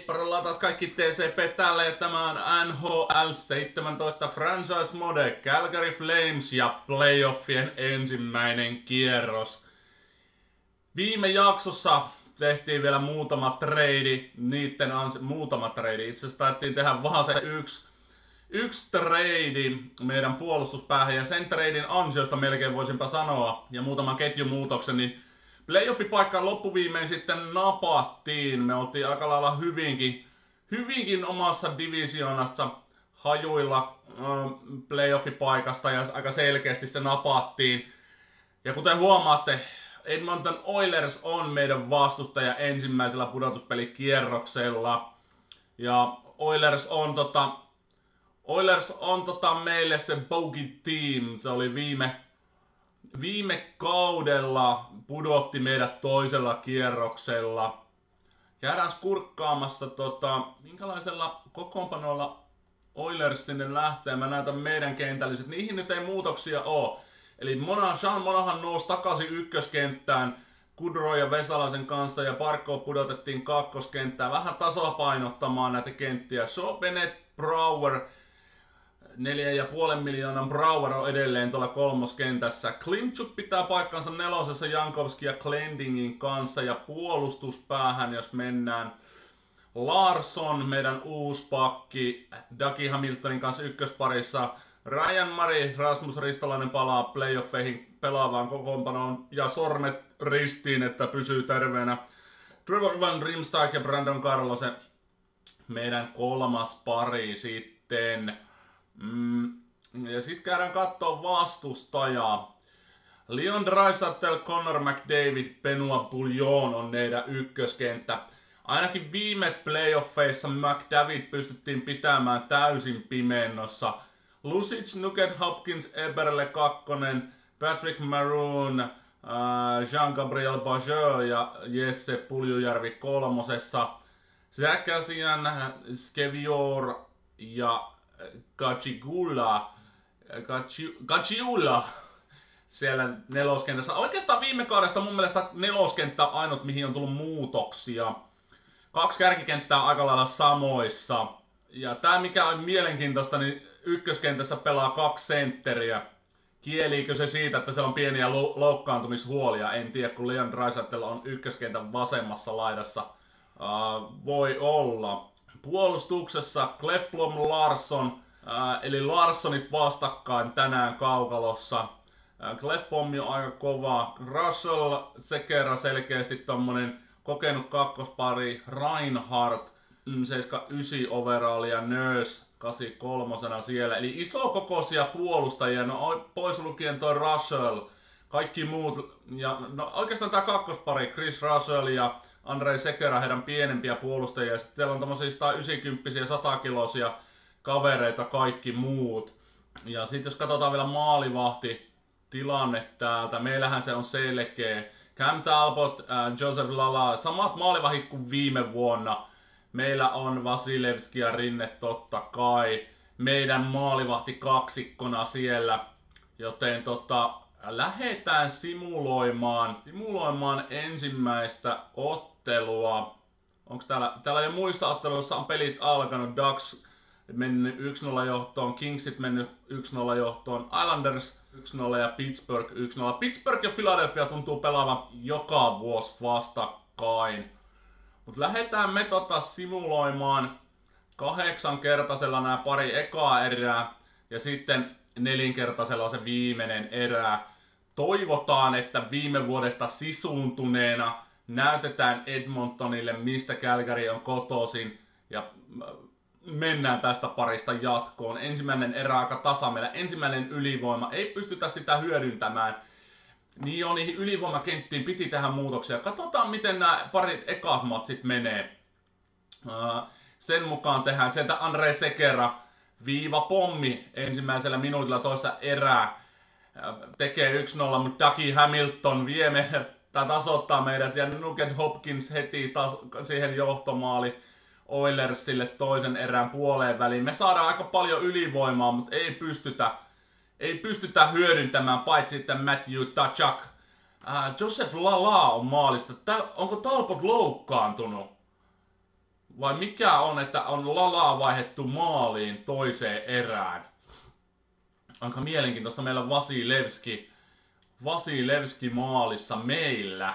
Heipparolla taas kaikki TCP täällä ja tämä on NHL 17 Franchise Mode, Calgary Flames ja playoffien ensimmäinen kierros. Viime jaksossa tehtiin vielä muutama trade, itse asiassa taidettiin tehdä vaan se yksi trade meidän puolustuspäähän ja sen tradein ansiosta melkein voisinpa sanoa ja muutaman ketjumuutoksen, niin playoffipaikkaan loppuviimein sitten napattiin. Me oltiin aika lailla hyvinkin omassa divisioonassa hajuilla playoffipaikasta ja aika selkeästi se napattiin. Ja kuten huomaatte, Edmonton Oilers on meidän vastustaja ensimmäisellä pudotuspelikierroksella. Ja Oilers on meille se bogey team. Se oli viime kaudella pudotti meidät toisella kierroksella. Käydään kurkkaamassa minkälaisella kokoonpanolla Oilers sinne lähtee. Mä näytän meidän kentälliset. Niihin nyt ei muutoksia oo. Eli Sean Monahan nousi takaisin ykköskenttään Kudro ja Vesalaisen kanssa ja Barkov pudotettiin kakkoskenttään vähän tasapainottamaan näitä kenttiä. Shaw Bennett, Brouwer, 4,5 miljoonan Brouwer on edelleen tuolla kolmoskentässä. Klimchuk pitää paikkansa nelosessa Jankovski ja Glendingin kanssa ja puolustuspäähän jos mennään. Larsson, meidän uusi pakki, Dougie Hamiltonin kanssa ykkösparissa. Ryan Murray, Rasmus Ristolainen palaa playoffeihin pelaavaan kokoonpanoon ja sormet ristiin, että pysyy terveenä. Trevor Van Riemsdyk ja Brandon Carlo, se meidän kolmas pari sitten. Ja sitten käydään kattoo vastustajaa. Leon Draisaitl, Connor McDavid, Benoit Bouillon on meidän ykköskenttä. Ainakin viime playoffeissa McDavid pystyttiin pitämään täysin pimennossa. Lucic, Nugget Hopkins, Eberle kakkonen, Patrick Maroon, Jean-Gabriel Pageau ja Jesse Puljujärvi kolmosessa. Zachacian, Skevior ja Gagiula siellä neloskentässä. Oikeastaan viime kaudesta mun mielestä neloskenttä ainut mihin on tullut muutoksia. Kaksi kärkikenttää aika lailla samoissa. Ja tää mikä on mielenkiintoista, niin ykköskentässä pelaa kaksi sentteriä. Kieliikö se siitä, että siellä on pieniä loukkaantumishuolia? En tiedä, kun Leon Draisaitl on ykköskentän vasemmassa laidassa. Voi olla. Puolustuksessa Klefblom Larsson, eli Larssonit vastakkain tänään kaukalossa. Klefblom on aika kova. Russell Sekera selkeästi tommonen kokenut kakkospari. Reinhardt 79 overallia ja Nurse 83 siellä. Eli isokokoisia puolustajia, no pois lukien toi Russell. Kaikki muut, ja no oikeastaan tää kakkospari, Chris Russell ja Andrei Sekera, heidän pienempiä puolustajia. Sitten siellä on tommosia 190 100-kiloisia kavereita kaikki muut. Ja sitten jos katsotaan vielä maalivahti tilanne täältä, meillähän se on selkeä. Cam Talbot, Joseph Lala, samat maalivahit kuin viime vuonna. Meillä on Vasilevski ja Rinne totta kai. Meidän maalivahti kaksikkona siellä. Joten lähdetään simuloimaan ensimmäistä ottelua. Onko täällä jo muissa otteluissa on pelit alkanut. Ducks mennyt 1-0 johtoon, Kingsit mennyt 1-0 johtoon, Islanders 1-0 ja Pittsburgh 1-0. Pittsburgh ja Philadelphia tuntuu pelaavan joka vuosi vastakkain. Mut lähdetään me simuloimaan 8-kertaisella nämä pari ekaa erää ja sitten 4-kertaisella se viimeinen erä. Toivotaan, että viime vuodesta sisuuntuneena näytetään Edmontonille, mistä Calgary on kotoisin ja mennään tästä parista jatkoon. Ensimmäinen erä aika tasa meillä. Ensimmäinen ylivoima. Ei pystytä sitä hyödyntämään. Niihin ylivoimakenttiin piti tehdä muutoksia. Katsotaan miten nämä parit ekat matsit menee. Sen mukaan tehdään sieltä Andrei Sekera viivapommi ensimmäisellä minuutilla toisessa erää. Tekee 1-0, mutta Dougie Hamilton vie meidät, tasoittaa meidät ja Nugget Hopkins heti siihen johtomaali Oilersille toisen erän puoleen väliin. Me saadaan aika paljon ylivoimaa, mutta ei pystytä hyödyntämään paitsi sitten Matthew Tkachuk. Joseph Lala on maalissa. Onko Talbot loukkaantunut? vai mikä on, että on Lalaa vaihdettu maaliin toiseen erään. Aika mielenkiintoista, meillä on Vasilevski maalissa meillä.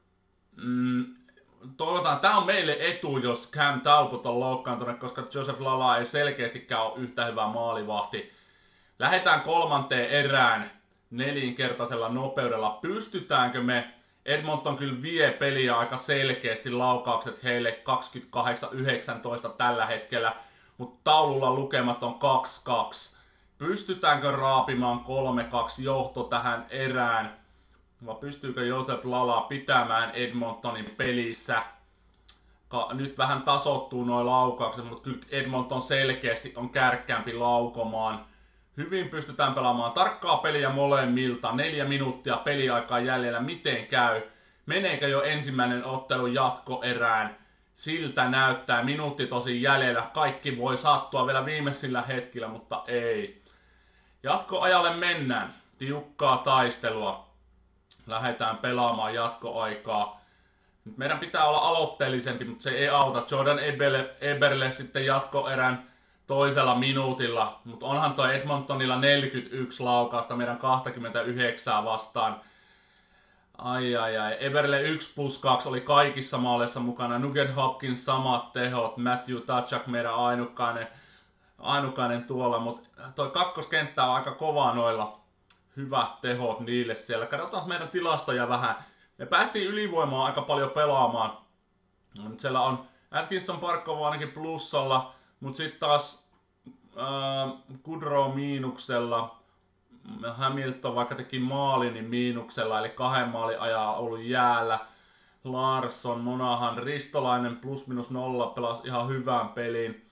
Toivotaan, tää on meille etu, jos Cam Talbot on loukkaantunut, koska Joseph Lala ei selkeästikään ole yhtä hyvä maalivahti. Lähdetään kolmanteen erään nelinkertaisella nopeudella. Pystytäänkö me? Edmonton kyllä vie peliä aika selkeästi, laukaukset heille 28-19 tällä hetkellä, mutta taululla lukemat on 2-2. Pystytäänkö raapimaan 3-2 johto tähän erään? Vai pystyykö Joseph Lala pitämään Edmontonin pelissä? Nyt vähän tasoittuu nuo laukaukset, mutta kyllä Edmonton selkeästi on kärkkäämpi laukomaan. Hyvin pystytään pelaamaan tarkkaa peliä molemmilta. 4 minuuttia peliaikaa jäljellä. Miten käy? Meneekö jo ensimmäinen ottelu jatkoerään? Siltä näyttää. Minuutti tosi jäljellä. Kaikki voi sattua vielä viimeisillä hetkillä, mutta ei. Jatkoajalle mennään. Tiukkaa taistelua. Lähdetään pelaamaan jatkoaikaa. Nyt meidän pitää olla aloitteellisempi, mutta se ei auta. Jordan Eberle sitten jatkoerän toisella minuutilla, mutta onhan toi Edmontonilla 41 laukausta meidän 29 vastaan. Ai. Eberle 1+2 oli kaikissa maaleissa mukana. Nugent Hopkins samat tehot. Matthew Tkachuk meidän ainutkainen tuolla, mutta toi kakkoskenttä on aika kova noilla. Hyvät tehot niille siellä. Katsotaan meidän tilastoja vähän. Me päästiin ylivoimaa aika paljon pelaamaan. Nyt siellä on Atkinson Parkov ainakin plussalla, mutta sitten taas Goodrow miinuksella. Hamilton vaikka teki maalin, niin miinuksella, eli 2 maalin ajaa ollut jäällä. Larsson, Monahan, Ristolainen +-0 pelasi ihan hyvän pelin.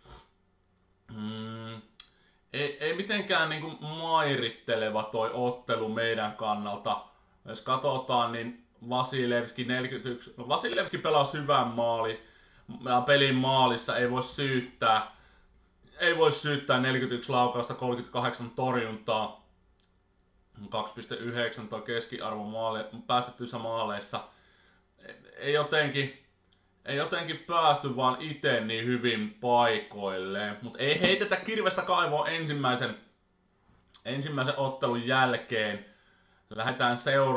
Ei mitenkään niinku mairitteleva toi ottelu meidän kannalta. Jos katsotaan, niin Vasilevski 41. No Vasilevski pelasi hyvän pelin maalissa, ei voi syyttää. Ei voi syyttää 41 laukausta, 38 torjuntaa. 2,9 tuo keskiarvo päästettyissä maaleissa. Ei jotenkin päästy vaan itse niin hyvin paikoilleen. Mutta ei heitetä kirvestä kaivoon ensimmäisen ottelun jälkeen. Lähdetään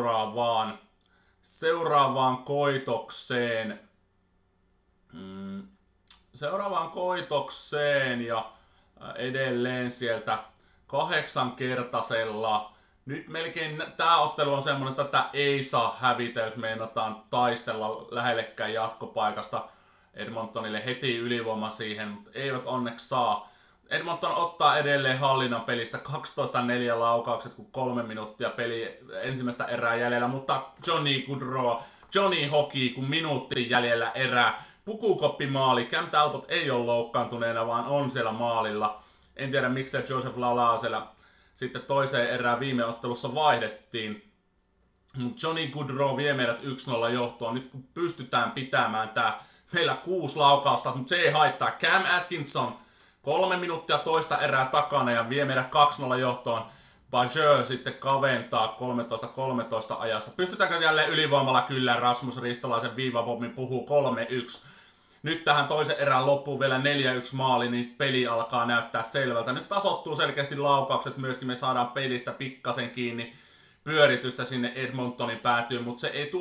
seuraavaan koitokseen. Ja edelleen sieltä 8-kertaisella. Nyt melkein tää ottelu on semmonen, että tätä ei saa hävitä, jos meinataan taistella lähellekään jatkopaikasta. Edmontonille heti ylivoima siihen, mutta eivät onneksi saa. Edmonton ottaa edelleen hallinnan pelistä 12-4 laukaukset, kun 3 minuuttia peli ensimmäistä erää jäljellä, mutta Johnny Goodrow, Johnny Hockey, kun minuutti jäljellä erää. Pukukoppimaali, Cam Talbot ei ole loukkaantuneena, vaan on siellä maalilla. En tiedä miksi Joseph Lala siellä sitten toiseen erään viime ottelussa vaihdettiin. Mutta Johnny Goodrow vie meidät 1-0 johtoon. Nyt kun pystytään pitämään tää meillä 6 laukausta, mutta se ei haittaa. Cam Atkinson 3 minuuttia toista erää takana ja vie meidät 2-0 johtoon. Bajeux sitten kaventaa 13-13 ajassa. Pystytäänkö jälleen ylivoimalla? Kyllä, Rasmus Ristolaisen viivapommin puhuu 3-1. Nyt tähän toisen erään loppuun vielä 4-1 maali, niin peli alkaa näyttää selvältä. Nyt tasoittuu selkeästi laukaukset myöskin, me saadaan pelistä pikkasen kiinni pyöritystä sinne Edmontonin päätyyn, mutta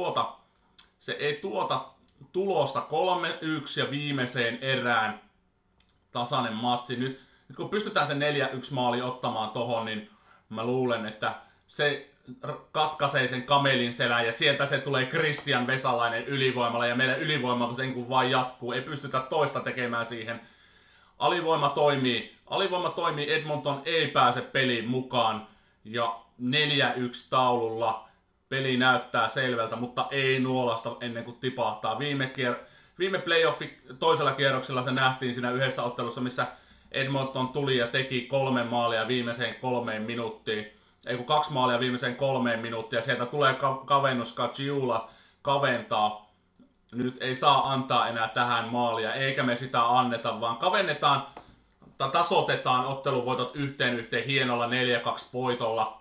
se ei tuota tulosta 3-1 ja viimeiseen erään tasainen matsi. Nyt kun pystytään se 4-1 maali ottamaan tohon, niin mä luulen, että se katkaisee sen kamelin selän ja sieltä se tulee Christian Vesalainen ylivoimalla ja meidän ylivoima sen kun vaan jatkuu. Ei pystytä toista tekemään siihen. Alivoima toimii, Edmonton ei pääse peliin mukaan ja 4-1 taululla peli näyttää selvältä, mutta ei nuolasta ennen kuin tipahtaa. Viime playoffi toisella kierroksella se nähtiin siinä yhdessä ottelussa, missä Edmonton tuli ja teki 3 maalia viimeiseen 3 minuuttiin. Ei kun 2 maalia viimeiseen 3 minuuttia. Sieltä tulee kavennus, Kajiula kaventaa. Nyt ei saa antaa enää tähän maalia, eikä me sitä anneta, vaan kavennetaan, tasoitetaan otteluvoitot yhteen hienolla 4-2 voitolla.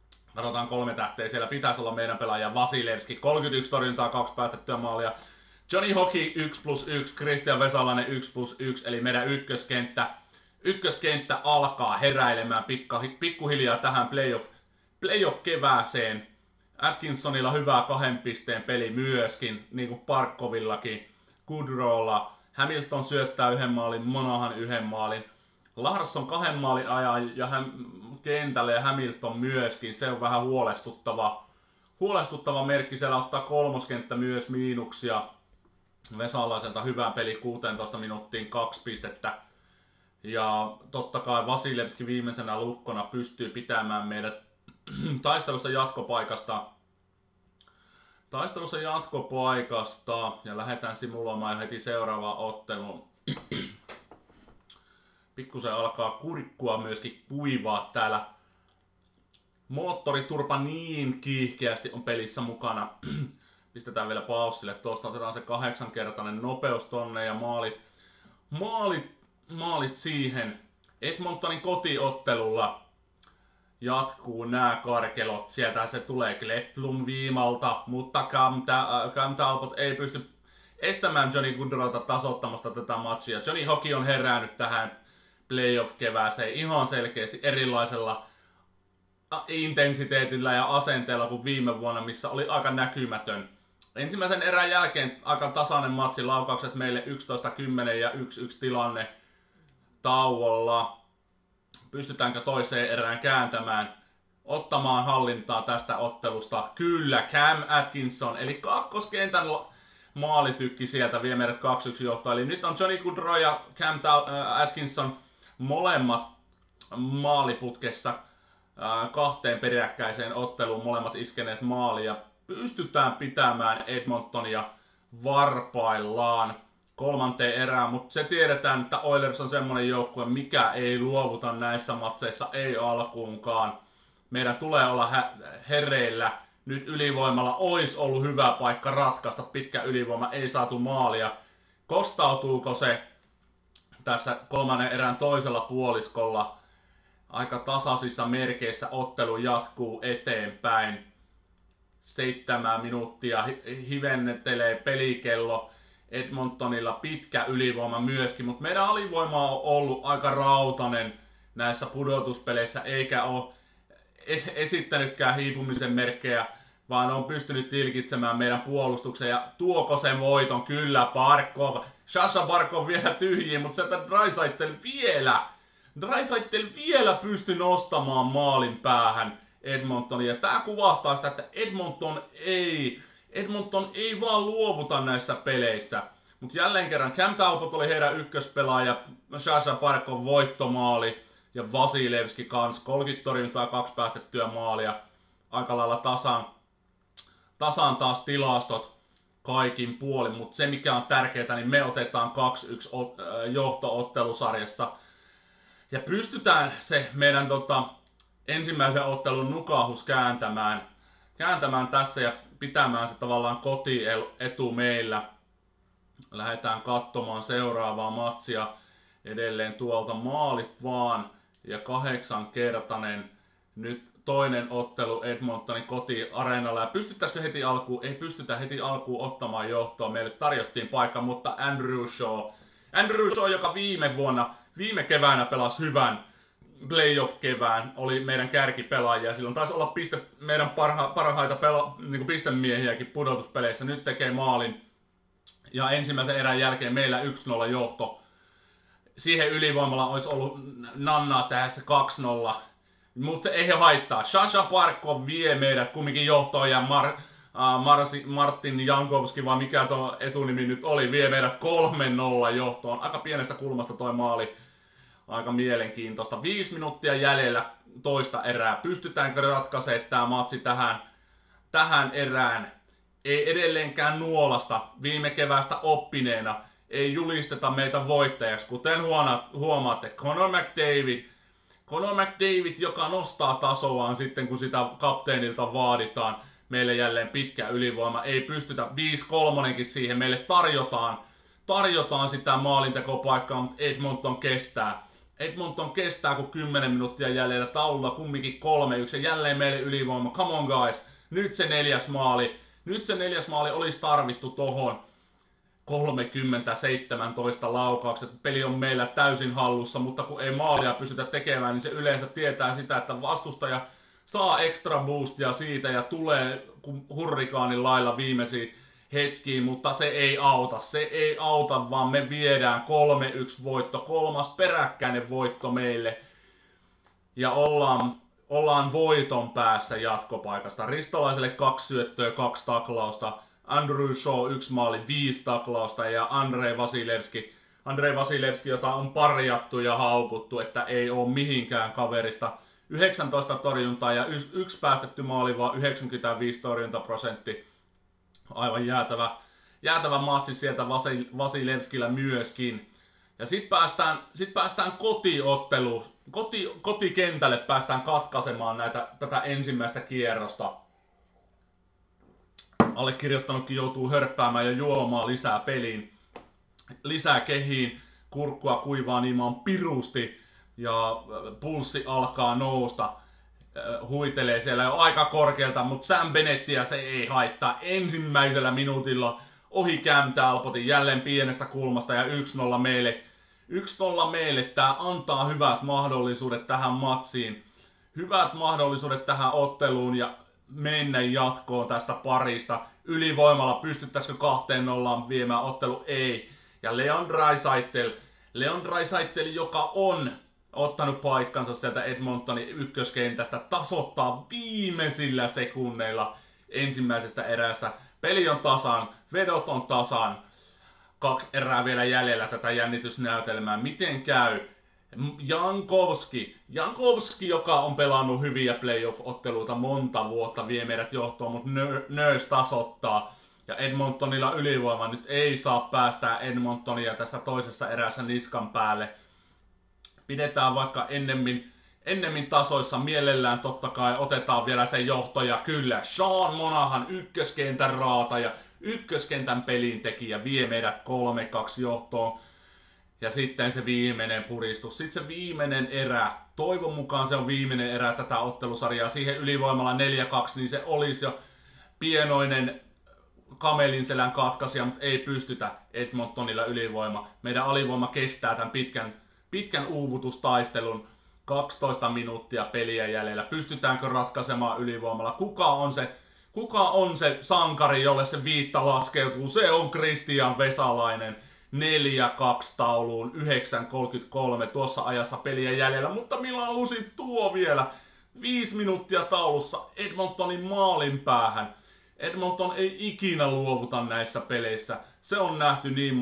Katsotaan 3 tähteä, siellä pitäisi olla meidän pelaaja Vasilevski, 31 torjuntaa, 2 päästettyä maalia. Johnny Hockey 1+1, Kristian Vesalainen 1+1, eli meidän ykköskenttä alkaa heräilemään pikkuhiljaa tähän playoff-kevääseen. Atkinsonilla hyvää 2 pisteen peli myöskin, niin kuin Parkkovillakin, Goodrowlla. Hamilton syöttää 1 maalin, Monahan 1 maalin. Larsson 2 maalin ajan ja kentälle ja Hamilton myöskin. Se on vähän huolestuttava merkki. Siellä ottaa kolmoskenttä myös miinuksia. Vesalaiselta hyvä peli 16 minuuttiin 2 pistettä. Ja totta kai Vasilevski viimeisenä lukkona pystyy pitämään meidät taistelussa jatkopaikasta. Ja lähdetään simuloimaan heti seuraavaan otteluun. Pikkusen alkaa kurkkua myöskin kuivaa täällä. Moottoriturpa niin kiihkeästi on pelissä mukana. Pistetään vielä paussille. Tuosta otetaan se 8-kertainen nopeus tonne ja maalit siihen. Edmontonin kotiottelulla jatkuu nämä karkelot. Sieltä se tulee Klefblom viimalta, mutta Cam Talbot ei pysty estämään Johnny Gaudreauta tasoittamasta tätä matchia. Johnny Hockey on herännyt tähän playoff-kevääseen ihan selkeästi erilaisella intensiteetillä ja asenteella kuin viime vuonna, missä oli aika näkymätön. Ensimmäisen erän jälkeen aika tasainen matsi, laukaukset meille 11-10 ja 1-1 tilanne tauolla. Pystytäänkö toiseen erään kääntämään, ottamaan hallintaa tästä ottelusta? Kyllä, Cam Atkinson, eli kakkoskentän maalitykki sieltä vie meidät 2-1 johtoon. Eli nyt on Johnny Gaudreau ja Cam Atkinson molemmat maaliputkessa 2 peräkkäiseen otteluun, molemmat iskeneet maalia. Pystytään pitämään Edmontonia varpaillaan 3. erään, mutta se tiedetään, että Oilers on semmonen joukkue, mikä ei luovuta näissä matseissa, ei alkuunkaan. Meidän tulee olla hereillä. Nyt ylivoimalla olisi ollut hyvä paikka ratkaista, pitkä ylivoima, ei saatu maalia. Kostautuuko se tässä 3. erän toisella puoliskolla? Aika tasaisissa merkeissä ottelu jatkuu eteenpäin. 7 minuuttia hivennettelee pelikello. Edmontonilla pitkä ylivoima myöskin, mutta meidän alivoima on ollut aika rautainen näissä pudotuspeleissä, eikä ole esittänytkään hiipumisen merkkejä, vaan on pystynyt tilkitsemään meidän puolustuksen ja tuoko sen voiton? Kyllä, Barkov. Sasha Barkov vielä tyhjiin, mutta sieltä Draisaitl vielä pystyi nostamaan maalin päähän Edmontonia. Ja tää kuvastaa sitä, että Edmonton ei vaan luovuta näissä peleissä. Mutta jälleen kerran Cam Talbot oli heidän ykköspelaaja, Sasha Barkov voittomaali ja Vasilevski kans 30 torjuntaa 2 päästettyä maalia. Aika lailla tasan taas tilastot kaikin puolin, mutta se mikä on tärkeää, niin me otetaan 2-1 johto-ottelusarjassa. Ja pystytään se meidän ensimmäisen ottelun nukahus kääntämään tässä ja pitämään se tavallaan kotietu meillä. Lähdetään katsomaan seuraavaa matsia edelleen tuolta maalit vaan ja 8-kertainen nyt toinen ottelu Edmontonin kotiareenalla. Ja pystyttäisikö heti alkuun? Ei pystytä heti alkuun ottamaan johtoa. Meille tarjottiin paikka, mutta Andrew Shaw, joka viime keväänä pelasi hyvän playoff-kevään, oli meidän kärkipelaajia. Silloin taisi olla meidän parhaita niin pistemiehiäkin pudotuspeleissä. Nyt tekee maalin. Ja ensimmäisen erän jälkeen meillä 1-0 johto. Siihen ylivoimalla olisi ollut nannaa tehdä se 2-0. Mutta se ei haittaa. Sasha Barkov vie meidät kumminkin johtoon ja Martin Jankovski, vai mikä tuo etunimi nyt oli, vie meidät 3-0 johtoon. Aika pienestä kulmasta toi maali. Aika mielenkiintoista. 5 minuuttia jäljellä toista erää. Pystytäänkö ratkaisemaan tämä matsi tähän erään? Ei edelleenkään nuolasta viime keväästä oppineena. Ei julisteta meitä voittajaksi. Kuten huomaatte, Connor McDavid, joka nostaa tasoaan sitten, kun sitä kapteenilta vaaditaan. Meille jälleen pitkä ylivoima. Ei pystytä 5-3 siihen. Meille tarjotaan sitä maalintekopaikkaa, mutta Edmonton kestää, kun 10 minuuttia jäljellä taululla kumminkin 3-1. Jälleen meille ylivoima. Come on guys. Nyt se neljäs maali olisi tarvittu tohon. 30-17 laukaukset. Peli on meillä täysin hallussa, mutta kun ei maalia pystytä tekemään, niin se yleensä tietää sitä, että vastustaja saa extra boostia siitä ja tulee hurrikaanin lailla viimeisiin hetkiin, mutta se ei auta. Se ei auta, vaan me viedään 3-1 voitto, 3. peräkkäinen voitto meille. Ja ollaan voiton päässä jatkopaikasta. Ristolaiselle 2 syöttöä, 2 taklausta. Andrew Shaw 1 maali, 5 taklausta ja Andrei Vasilevski, jota on parjattu ja haukuttu, että ei ole mihinkään kaverista. 19 torjuntaa ja 1 päästetty maali, vaan 95 torjuntaprosentti. Aivan jäätävä matsi sieltä Vasilevskillä myöskin. Ja sit päästään kotiotteluun. Kotikentälle päästään katkaisemaan tätä ensimmäistä kierrosta. Allekirjoittanutkin joutuu hörppäämään ja juomaan lisää peliin. Lisää kehiin, kurkkua kuivaa niimaan pirusti ja pulssi alkaa nousta. Huitelee siellä jo aika korkealta, mutta Sam Bennettiä se ei haittaa. Ensimmäisellä minuutilla ohi Cam Talbotin jälleen pienestä kulmasta ja 1-0 meille. 1-0 meille, tää antaa hyvät mahdollisuudet tähän matsiin. Hyvät mahdollisuudet tähän otteluun ja mennä jatkoon tästä parista. Ylivoimalla pystyttäisikö 2-0 viemään ottelu? Ei. Ja Leon Draisaitl, joka on ottanut paikkansa sieltä Edmontonin ykköskentästä, tasoittaa viimeisillä sekunneilla ensimmäisestä erästä. Peli on tasan, vedot on tasan. 2 erää vielä jäljellä tätä jännitysnäytelmää. Miten käy? Jankovski, joka on pelannut hyviä playoff-otteluita monta vuotta, vie meidät johtoon, mutta Nurse tasoittaa. Ja Edmontonilla ylivoima nyt ei saa päästää Edmontonia tässä toisessa erässä niskan päälle. Pidetään vaikka ennemmin tasoissa, mielellään totta kai otetaan vielä se johto, ja kyllä Sean Monahan ykköskentän raata ja ykköskentän pelintekijä vie meidät 3-2 johtoon. Ja sitten se viimeinen puristus. Sitten se viimeinen erä. Toivon mukaan se on viimeinen erä tätä ottelusarjaa. Siihen ylivoimalla 4-2, niin se olisi jo pienoinen kamelin selän katkaisija, mutta ei pystytä Edmontonilla ylivoima. Meidän alivoima kestää tämän pitkän uuvutustaistelun. 12 minuuttia peliä jäljellä. Pystytäänkö ratkaisemaan ylivoimalla? Kuka on se sankari, jolle se viitta laskeutuu? Se on Kristian Vesalainen. 4-2 tauluun, 9.33 tuossa ajassa peliä jäljellä, mutta Milan Lucic tuo vielä 5 minuuttia taulussa Edmontonin maalin päähän. Edmonton ei ikinä luovuta näissä peleissä. Se on nähty niin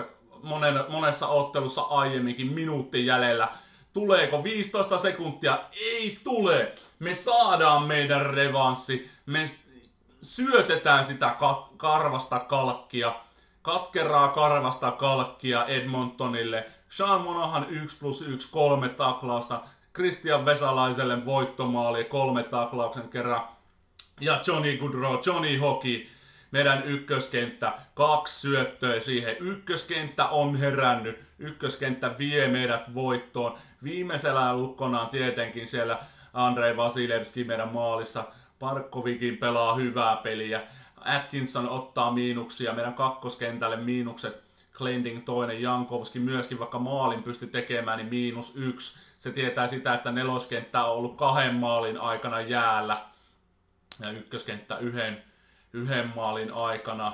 monessa ottelussa aiemminkin minuutti jäljellä. Tuleeko 15 sekuntia? Ei tule! Me saadaan meidän revanssi. Me syötetään sitä karvasta kalkkia. Katkeraa karvasta kalkkia Edmontonille. Sean Monahan 1+1, 3 taklausta. Christian Vesalaiselle voittomaali 3 taklauksen kerran. Ja Johnny Gaudreau, Johnny Hockey, meidän ykköskenttä, 2 syöttöä siihen. Ykköskenttä on herännyt. Ykköskenttä vie meidät voittoon. Viimeisellä lukkonaan tietenkin siellä Andrei Vasilevski meidän maalissa. Parkkovikin pelaa hyvää peliä. Atkinson ottaa miinuksia, meidän kakkoskentälle miinukset, Glending toinen, Jankovski myöskin, vaikka maalin pystyi tekemään, niin -1. Se tietää sitä, että neloskenttä on ollut 2 maalin aikana jäällä ja ykköskenttä yhden maalin aikana.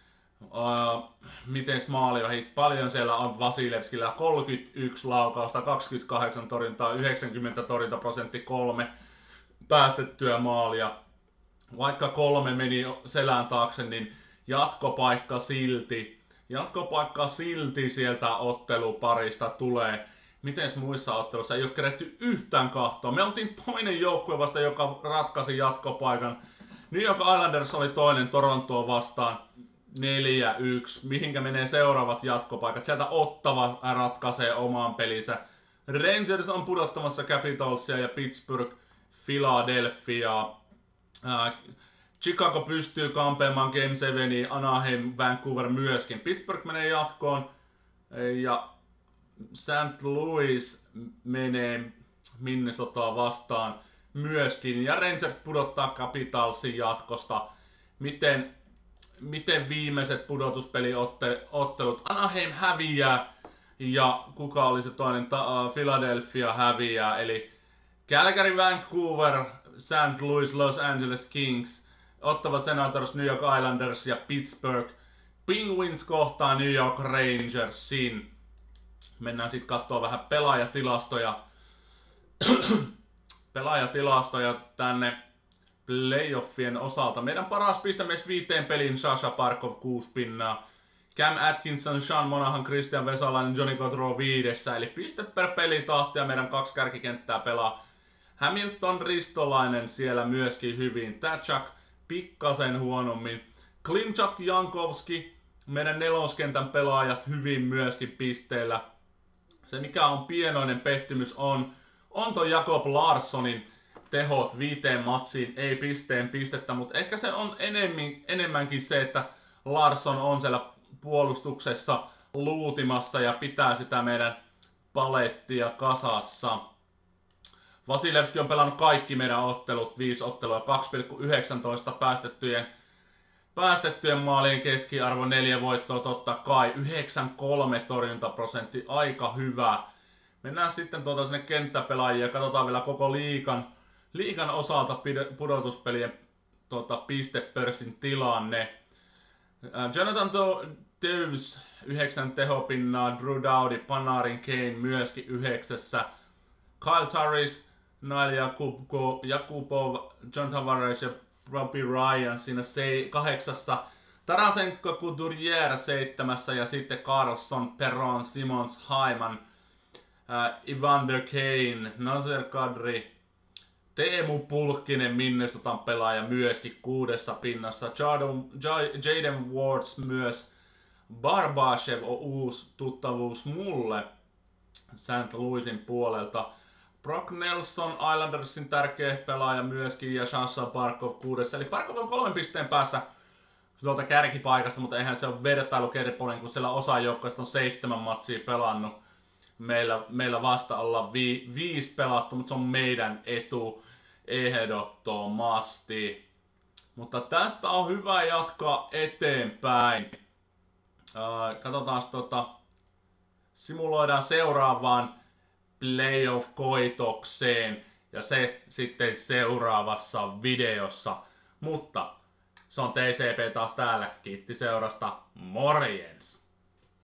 Mitens maalivahit? Paljon siellä on Vasilevskillä, 31 laukausta, 28 torjuntaa, 90 torjuntaprosentti, 3 päästettyä maalia. Vaikka 3 meni selän taakse, niin jatkopaikka silti sieltä otteluparista tulee. Miten muissa otteluissa ei ole kerätty yhtään kahtoa. Me oltiin toinen joukkue vasta, joka ratkaisi jatkopaikan. New York Islanders oli toinen Torontoa vastaan 4-1. Mihinkä menee seuraavat jatkopaikat? Sieltä Ottawa ratkaisee oman pelinsä. Rangers on pudottamassa Capitalsia ja Pittsburgh, Philadelphia. Chicago pystyy kampeamaan Game 7, Anaheim, Vancouver myöskin. Pittsburgh menee jatkoon ja St. Louis menee Minnesotaa vastaan myöskin. Ja Rangers pudottaa Capitalsin jatkosta. Miten miten viimeiset pudotuspeliottelut. Anaheim häviää ja kuka oli se toinen? Philadelphia häviää. Eli Calgary, Vancouver, St. Louis, Los Angeles Kings, Ottawa Senators, New York Islanders ja Pittsburgh Penguins kohtaa New York Rangersin. Mennään sitten katsoa vähän pelaajatilastoja tänne playoffien osalta. Meidän paras pistemies 5 pelin Sasha Barkov 6 pinnaa. Cam Atkinson, Sean Monahan, Christian Vesalainen, Johnny Gaudreau 5. Eli piste per peli tahtia meidän 2 kärkikenttää pelaa. Hamilton, Ristolainen siellä myöskin hyvin. Tatchak pikkasen huonommin. Klimchak, Jankovski, meidän 4. pelaajat hyvin myöskin pisteillä. Se mikä on pienoinen pettymys on toi Jakob Larssonin tehot 5 matsiin, ei pistettä, mutta ehkä se on enemmänkin se, että Larsson on siellä puolustuksessa luutimassa ja pitää sitä meidän palettia kasassa. Vasilevski on pelannut kaikki meidän ottelut, 5 ottelua, 2,19 päästettyjen maalien keskiarvo, 4 voittoa totta kai, 93 torjuntaprosentti, aika hyvä. Mennään sitten sinne kenttäpelaajia ja katsotaan vielä koko liigan osalta pudotuspelien pistepörssin tilanne. Jonathan Toews 9 tehopinnaa, Drew Doughty, Panarin, Kane myöskin 9. Kyle Turris, Nail Jakubov, John Tavares ja Robbie Ryan siinä 8. Tarasenko, Couturier 7. ja sitten Carlson, Perron, Simons, Hyman, Evander Kane, Nazar Kadri, Teemu Pulkkinen, Minnesotan pelaaja myöskin 6 pinnassa. Jaden Wards myös. Barbashev on uusi tuttavuus mulle St. Louisin puolelta. Brock Nelson, Islandersin tärkeä pelaaja myöskin, ja Sasha Barkov 6. Eli Barkov on 3 pisteen päässä tuolta kärkipaikasta, mutta eihän se ole vertailukelpoinen, kun siellä osa joukkoista on 7 matsia pelannut. Meillä vasta ollaan 5 pelattu, mutta se on meidän etu ehdottomasti. Mutta tästä on hyvä jatkaa eteenpäin. Katsotaan simuloidaan seuraavaan playoff-koitokseen ja se sitten seuraavassa videossa. Mutta se on TCP taas täällä. Kiitti seurasta. Morjens!